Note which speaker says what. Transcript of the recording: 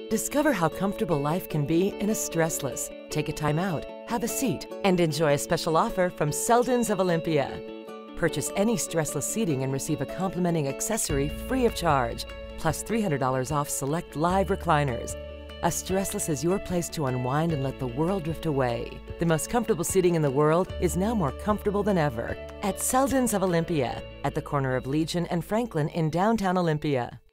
Speaker 1: Discover how comfortable life can be in a Stressless. Take a time out, have a seat, and enjoy a special offer from Seldon's of Olympia. Purchase any Stressless seating and receive a complimenting accessory free of charge, plus $300 off select live recliners. A Stressless is your place to unwind and let the world drift away. The most comfortable seating in the world is now more comfortable than ever at Seldon's of Olympia, at the corner of Legion and Franklin in downtown Olympia.